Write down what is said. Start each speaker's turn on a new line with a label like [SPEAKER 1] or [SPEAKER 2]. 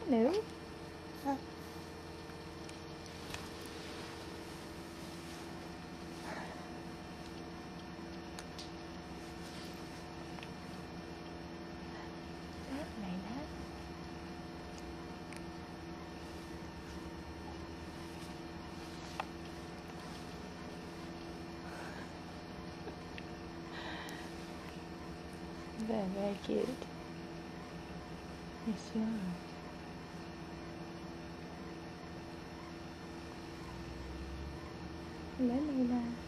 [SPEAKER 1] nữa. Đáp này đáp. Very, very cute. Yes, you are. Lấy Layla.